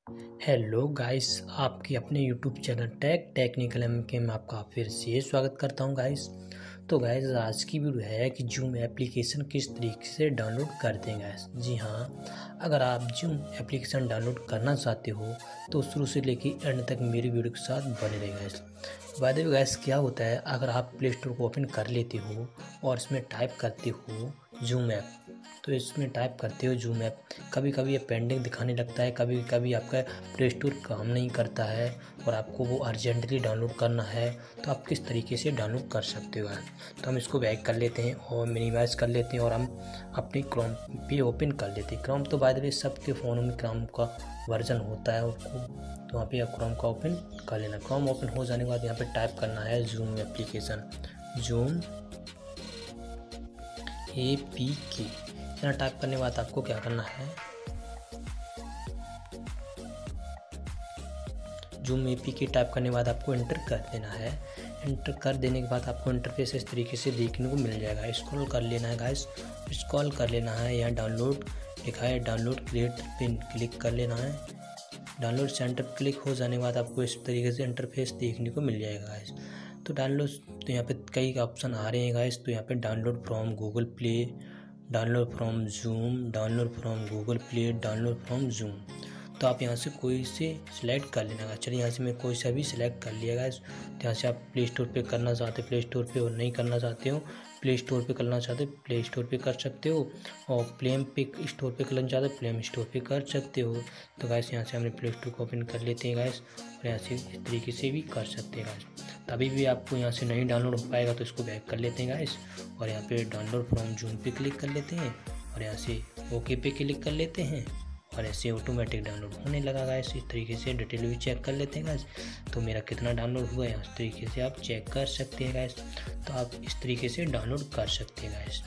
Hello guys, आपके अपने YouTube channel technical MK में आपका फिर से स्वागत करता हूं गाइस। तो गाइस आज की वीडियो है कि जूम एप्लीकेशन किस तरीके से डाउनलोड करते हैं गाइस। जी हाँ, अगर आप जूम एप्लीकेशन डाउनलोड करना चाहते हो तो शुरू से लेकर एंड तक मेरी वीडियो के साथ बने रहे guys. By the way guys, क्या होता है अगर आप प्ले स्टोर को ओपन कर लेते हो और इसमें टाइप करते हो जूम ऐप, तो इसमें टाइप करते हो जूम ऐप, कभी कभी ये पेंडिंग दिखाने लगता है, कभी कभी आपका प्ले स्टोर काम नहीं करता है और आपको वो अर्जेंटली डाउनलोड करना है, तो आप किस तरीके से डाउनलोड कर सकते हो। तो हम इसको बैक कर लेते हैं और मिनिमाइज़ कर लेते हैं और हम अपनी क्रोम पे ओपन कर लेते हैं। क्रोम तो बाय द वे सबके फ़ोनों में क्रोम का वर्जन होता है उसको, तो वहाँ पे क्रोम का ओपन कर लेना। क्रोम ओपन हो जाने के बाद यहाँ पे टाइप करना है जूम एप्लीकेशन, जूम APK। इतना टाइप करने के बाद आपको क्या करना है, जूम APK टाइप करने के बाद आपको इंटर कर देना है। इंटर कर देने के बाद आपको इंटरफेस इस तरीके से देखने को मिल जाएगा। स्क्रॉल कर लेना है गाइस, स्क्रॉल कर लेना है, यहाँ डाउनलोड लिखा है, डाउनलोड क्रिएट पिन क्लिक कर लेना है। डाउनलोड सेंटर क्लिक हो जाने के बाद आपको इस तरीके से इंटरफेस देखने को मिल जाएगा गाइस। तो डाउनलोड, तो यहाँ पे कई ऑप्शन आ रहे हैं गाइस। तो यहाँ पे download from Google Play, download from Zoom, download from Google Play, download from Zoom. तो आप यहाँ से कोई से सिलेक्ट कर लेना। चलिए यहाँ से मैं कोई सा भी सिलेक्ट कर लिया गाइस। तो यहाँ से आप प्ले स्टोर पे करना चाहते प्ले स्टोर पे, और नहीं करना चाहते हो प्ले स्टोर पे करना चाहते प्ले स्टोर पे कर सकते हो, और प्ले स्टोर पे करना चाहते प्ले स्टोर पे कर सकते हो। तो गाइस यहाँ से हमने प्ले स्टोर को ओपन कर लेते हैं गाइस, और यहाँ से इस तरीके से भी कर सकते हैं गाइस। तभी भी आपको यहाँ से नहीं डाउनलोड हो पाएगा तो इसको बैक कर लेते हैं गाइस, और यहाँ पे डाउनलोड फ्रॉम जूम पे क्लिक कर लेते हैं, और यहाँ से ओके पे क्लिक कर लेते हैं, और ऐसे ऑटोमेटिक डाउनलोड होने लगा गाइस। इस तरीके से डिटेल भी चेक कर लेते हैं गाइस, तो मेरा कितना डाउनलोड हुआ है इस तरीके से आप चेक कर सकते हैं गाइस। तो आप इस तरीके से डाउनलोड कर सकते हैं गाइस।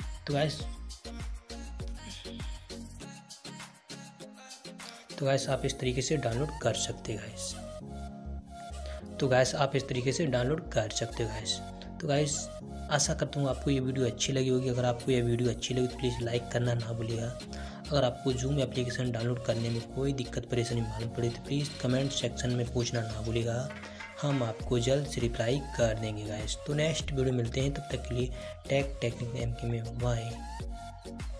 तो गाइस आप इस तरीके से डाउनलोड कर सकते हैं गाइस। तो गाइस आप इस तरीके से डाउनलोड कर सकते हो गाइस। तो गाइस आशा करता हूँ आपको ये वीडियो अच्छी लगी होगी। अगर आपको ये वीडियो अच्छी लगी तो प्लीज़ लाइक करना ना भूलिएगा। अगर आपको जूम एप्लीकेशन डाउनलोड करने में कोई दिक्कत परेशानी मालूम पड़े तो प्लीज़ कमेंट सेक्शन में पूछना ना भूलिएगा, हम आपको जल्द से रिप्लाई कर देंगे गाइस। तो नेक्स्ट वीडियो मिलते हैं, तब तक के लिए टेक्निकल एमके में बाय।